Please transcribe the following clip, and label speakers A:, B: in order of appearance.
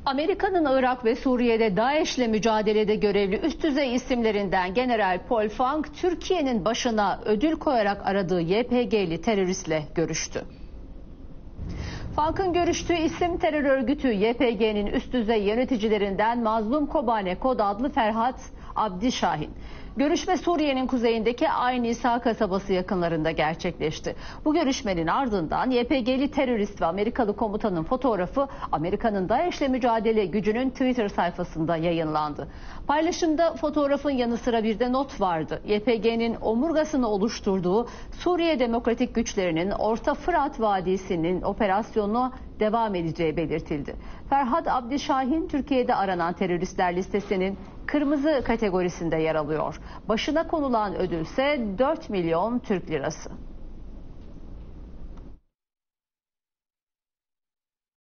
A: Amerika'nın Irak ve Suriye'de DAEŞ'le mücadelede görevli üst düzey isimlerinden General Paul Funk, Türkiye'nin başına ödül koyarak aradığı YPG'li teröristle görüştü. Funk'un görüştüğü isim terör örgütü YPG'nin üst düzey yöneticilerinden Mazlum Kobane kod adlı Ferhat Abdişahin. Görüşme Suriye'nin kuzeyindeki Ayn İsa kasabası yakınlarında gerçekleşti. Bu görüşmenin ardından YPG'li terörist ve Amerikalı komutanın fotoğrafı Amerika'nın DAEŞ'le mücadele gücünün Twitter sayfasında yayınlandı. Paylaşımda fotoğrafın yanı sıra bir de not vardı. YPG'nin omurgasını oluşturduğu Suriye Demokratik Güçlerinin Orta Fırat Vadisi'nin operasyonuna devam edeceği belirtildi. Ferhat Abdişahin Türkiye'de aranan teröristler listesinin kırmızı kategorisinde yer alıyor. Başına konulan ödülse 4 milyon Türk lirası.